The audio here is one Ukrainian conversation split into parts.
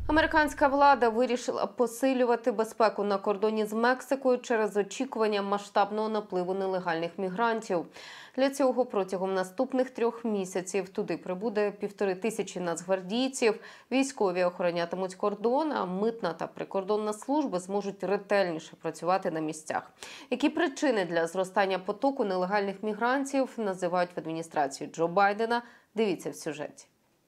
Американська влада вирішила посилювати безпеку на кордоні з Мексикою через очікування масштабного напливу нелегальних мігрантів. Для цього протягом наступних 3 місяців туди прибуде 1500 нацгвардійців. Військові охоронятимуть кордон, а митна та прикордонна служби зможуть ретельніше працювати на місцях. Які причини для зростання потоку нелегальних мігрантів називають в адміністрації Джо Байдена? Дивіться в сюжеті.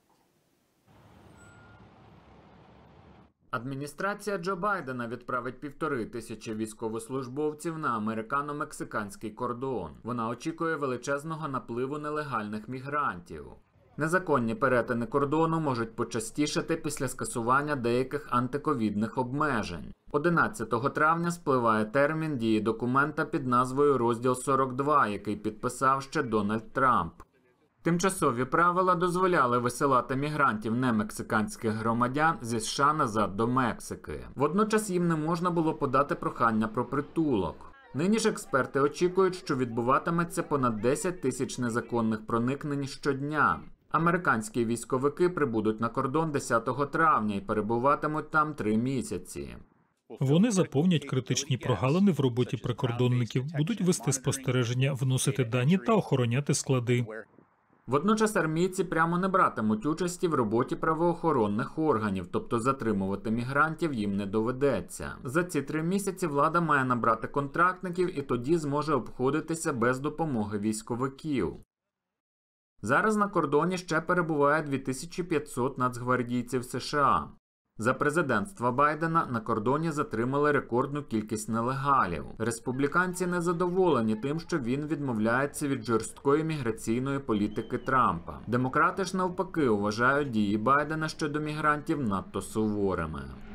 Адміністрація Джо Байдена відправить 1500 військовослужбовців на американо-мексиканський кордон. Вона очікує величезного напливу нелегальних мігрантів. Незаконні перетини кордону можуть почастішати після скасування деяких антиковідних обмежень. 11 травня спливає термін дії документа під назвою «Розділ 42», який підписав ще Дональд Трамп. Тимчасові правила дозволяли висилати мігрантів немексиканських громадян зі США назад до Мексики. Водночас їм не можна було подати прохання про притулок. Нині ж експерти очікують, що відбуватиметься понад 10 тисяч незаконних проникнень щодня. Американські військовики прибудуть на кордон 10 травня і перебуватимуть там 3 місяці. Вони заповнять критичні прогалини в роботі прикордонників, будуть вести спостереження, вносити дані та охороняти склади. Водночас армійці прямо не братимуть участі в роботі правоохоронних органів, тобто затримувати мігрантів їм не доведеться. За ці 3 місяці влада має набрати контрактників і тоді зможе обходитися без допомоги військовиків. Зараз на кордоні ще перебуває 2500 нацгвардійців США. За президентства Байдена на кордоні затримали рекордну кількість нелегалів. Республіканці незадоволені тим, що він відмовляється від жорсткої міграційної політики Трампа. Демократи ж навпаки вважають дії Байдена щодо мігрантів надто суворими.